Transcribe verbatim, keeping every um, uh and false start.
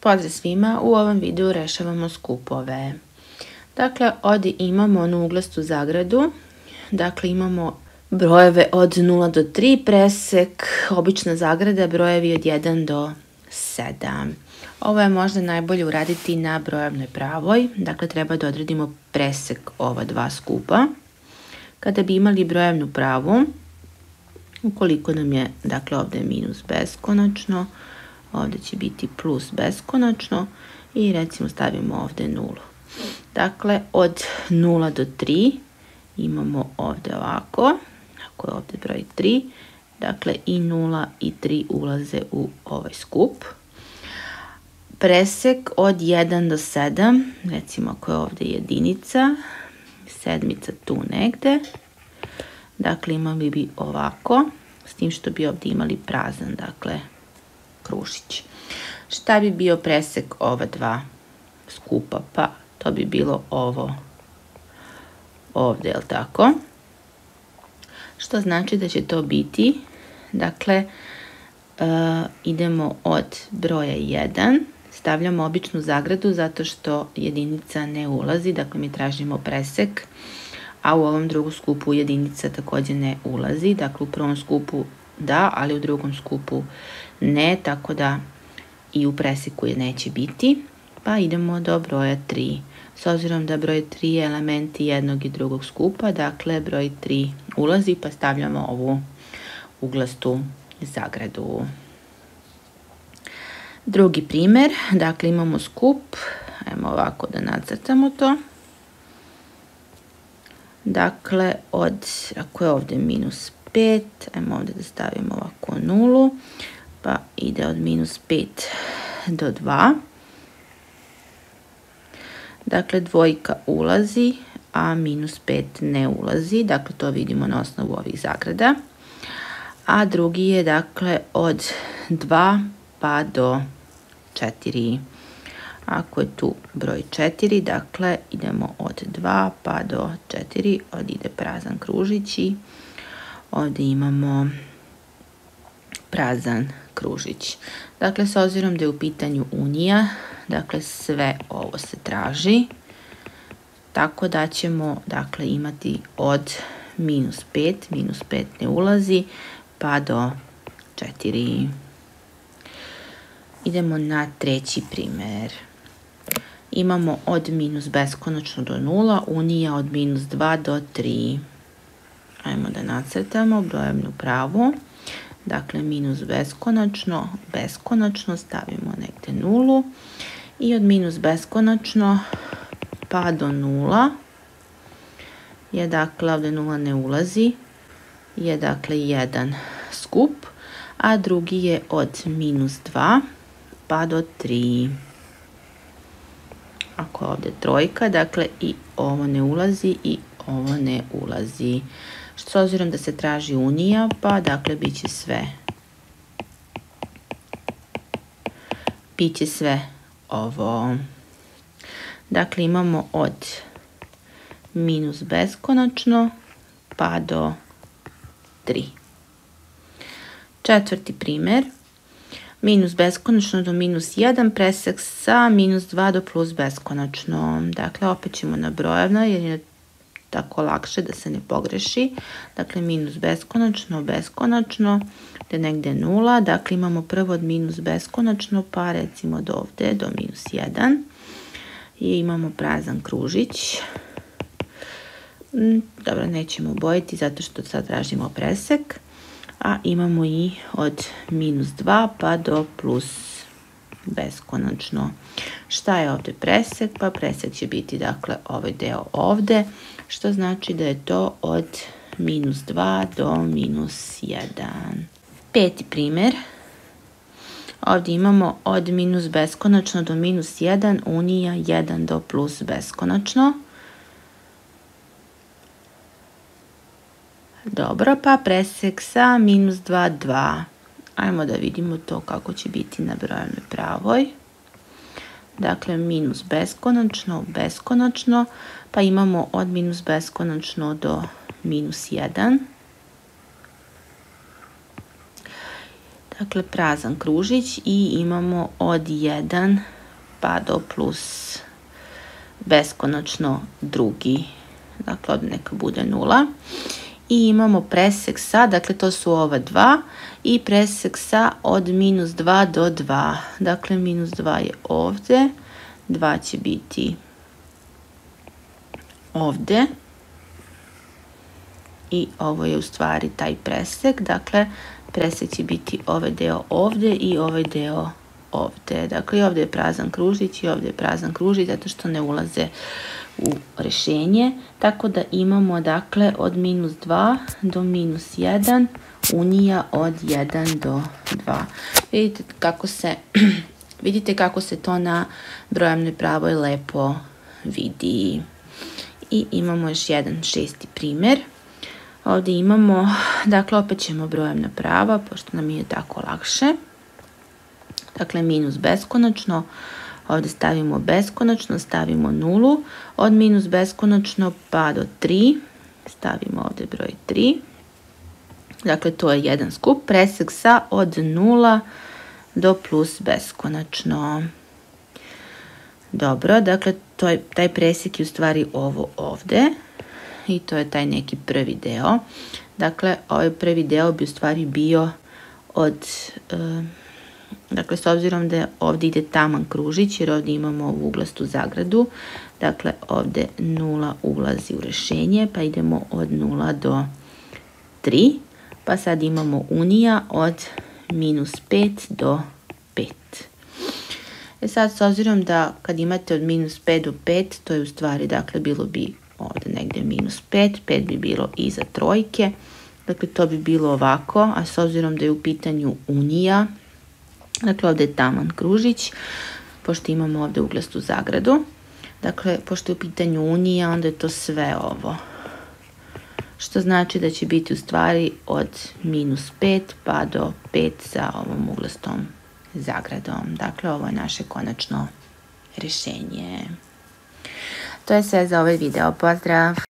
Pozdrav svima, u ovom videu rešavamo skupove. Dakle, ovdje imamo onu uglastu zagradu, dakle imamo brojeve od nula do tri, presek, obična zagrada, brojevi od jedan do sedam. Ovo je možda najbolje uraditi na brojevnoj pravoj, dakle treba da odredimo presek ova dva skupa. Kada bi imali brojevnu pravu, ukoliko nam je, dakle ovdje je minus beskonačno, ovdje će biti plus beskonačno i recimo stavimo ovdje nulu. Dakle, od nula do tri imamo ovdje ovako, ako je ovdje broj tri, dakle i nula i tri ulaze u ovaj skup. Presek od jedan do sedam, recimo ako je ovdje jedinica, sedmica tu negde, dakle imali bi ovako, s tim što bi ovdje imali prazan, dakle, kružić. Šta bi bio presek ova dva skupa? Pa to bi bilo ovo ovdje, je li tako? Što znači da će to biti, dakle, uh, idemo od broja jedan, stavljamo običnu zagradu zato što jedinica ne ulazi, dakle mi tražimo presek, a u ovom drugom skupu jedinica također ne ulazi, dakle u prvom skupu da, ali u drugom skupu ne, tako da i u preseku je neće biti, pa idemo do broja tri. S obzirom da broj tri je elementi jednog i drugog skupa, dakle broj tri ulazi, pa stavljamo ovu uglastu zagradu. Drugi primjer, dakle imamo skup, ajmo ovako da nacrtamo to. Dakle, od, ako je ovdje minus pet, ajmo ovdje da stavimo ovako nulu, pa ide od minus pet do dva. Dakle, dvojka ulazi, a minus pet ne ulazi, dakle to vidimo na osnovu ovih zagrada. A drugi je, dakle, od dva pa do četiri. Ako je tu broj četiri, dakle idemo od dva pa do četiri, ovdje ide prazan kružić i ovdje imamo prazan kružić. Dakle, s obzirom da je u pitanju unija, dakle sve ovo se traži, tako da ćemo, dakle, imati od minus pet, minus pet ne ulazi, pa do četiri. Idemo na treći primjer. Imamo od minus beskonačno do nula, unija od minus dva do tri. Ajmo da nacrtamo brojevnu pravu. Dakle, minus beskonačno, beskonačno, stavimo negdje nulu. I od minus beskonačno pa do nula je, dakle, ovdje nula ne ulazi, je, dakle, jedan skup, a drugi je od minus dva pa do tri. Ako je ovdje trojka, dakle i ovo ne ulazi i ovo ne ulazi. S obzirom da se traži unija, pa dakle bit će sve. Bit će sve ovo. Dakle, imamo od minus beskonačno pa do tri. Četvrti primjer. Minus beskonačno do minus jedan, presek sa minus dva do plus beskonačno. Dakle, opet ćemo na brojevno jer je tako lakše da se ne pogreši. Dakle, minus beskonačno, beskonačno, da je negdje nula. Dakle, imamo prvo od minus beskonačno, pa recimo do ovdje, do minus jedan. I imamo prazan kružić. Dobro, nećemo bojiti zato što sad tražimo presek. A imamo i od minus dva pa do plus beskonačno. Šta je ovdje presek? Pa presek će biti, dakle, ovaj deo ovdje, što znači da je to od minus dva do minus jedan. Peti primjer. Ovdje imamo od minus beskonačno do minus jedan, unija jedan do plus beskonačno. Dobro, pa presek sa minus dva, dva. Ajmo da vidimo to kako će biti na brojevnoj pravoj. Dakle, minus beskonačno, beskonačno, pa imamo od minus beskonačno do minus jedan. Dakle, prazan kružić i imamo od jedan pa do plus beskonačno drugi. Dakle, ovdje neka bude nula. I imamo presek sa, dakle to su ova dva, i presek sa od minus dva do dva. Dakle, minus dva je ovdje, dva će biti ovdje. I ovo je u stvari taj presek, dakle presek će biti ovaj deo ovdje i ovaj deo ovdje. Dakle, ovdje je prazan kružić i ovdje je prazan kružić zato što ne ulaze u rješenje. Tako da imamo dakle od minus dva do minus jedan, unija od jedan do dva. Vidite kako se, vidite kako se to na brojevnoj pravoj lepo vidi. I imamo još jedan šesti primjer. Ovdje imamo, dakle opet ćemo brojevna prava, pošto nam je tako lakše. Dakle, minus beskonačno, ovdje stavimo beskonačno, stavimo nulu, od minus beskonačno pa do tri, stavimo ovdje broj tri. Dakle, to je jedan skup, presek sa od nula do plus beskonačno. Dobro, dakle, to je, taj presek je u stvari ovo ovdje. I to je taj neki prvi deo. Dakle, ovaj prvi deo bi u stvari bio od, e, dakle, s obzirom da ovdje ide taman kružić, jer ovdje imamo ovu uglastu zagradu, dakle, ovdje nula ulazi u rješenje, pa idemo od nula do tri, pa sad imamo unija od minus pet do pet. E sad, s obzirom da kad imate od minus pet do pet, to je u stvari, dakle, bilo bi ovdje negdje minus pet, pet bi bilo iza trojke, dakle to bi bilo ovako, a s obzirom da je u pitanju unija, dakle ovdje je taman kružić, pošto imamo ovdje uglastu zagradu, dakle pošto je u pitanju unija, onda je to sve ovo, što znači da će biti u stvari od minus pet pa do pet sa ovom uglastom zagradom. Dakle, ovo je naše konačno rješenje. To je sve za ovaj video. Pozdrav!